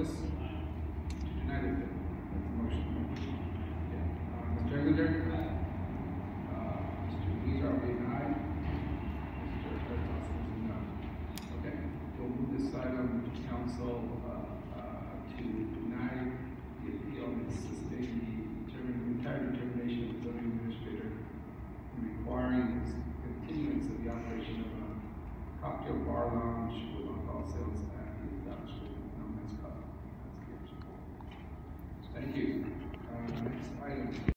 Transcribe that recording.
this? To deny the appeal. That's the motion. Okay. Mr. Englander? Mr. Weezer, I'll be an aye. Mr. Harris-Dawson is a no. Okay. We'll move this item to council to deny the appeal and sustain the entire determination of the zoning administrator requiring continuance of the operation of a cocktail bar lounge with alcohol sales at the establishment known as Cosmo. Thank you. Next item.